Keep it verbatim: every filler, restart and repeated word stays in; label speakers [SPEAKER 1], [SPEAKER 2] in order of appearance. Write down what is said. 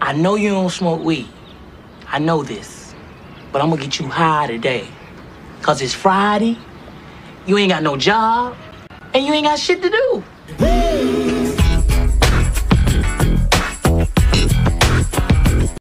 [SPEAKER 1] I know you don't smoke weed. I know this. But I'm gonna get you high today. Cause it's Friday, you ain't got no job, and you ain't got shit to do.